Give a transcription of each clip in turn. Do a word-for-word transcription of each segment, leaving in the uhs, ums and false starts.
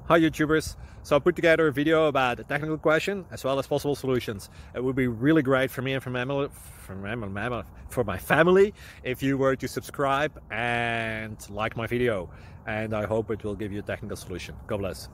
Hi YouTubers! So I put together a video about a technical question as well as possible solutions. It would be really great for me and for my family, for my, for my family if you were to subscribe and like my video. And I hope it will give you a technical solution. God bless.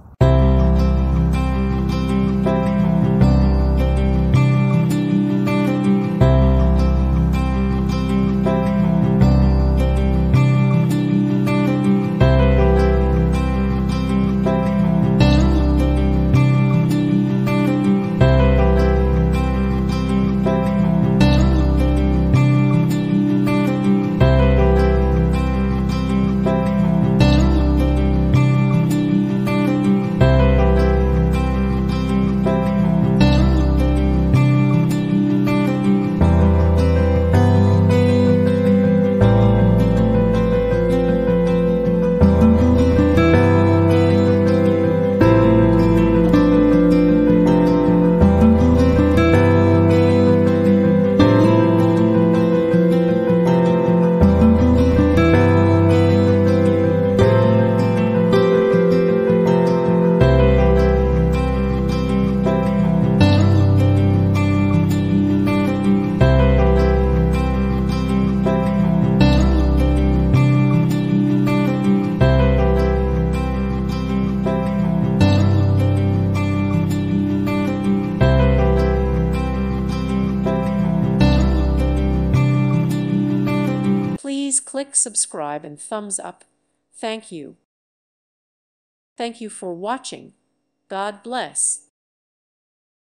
Please click subscribe and thumbs up. Thank you. Thank you for watching. God bless.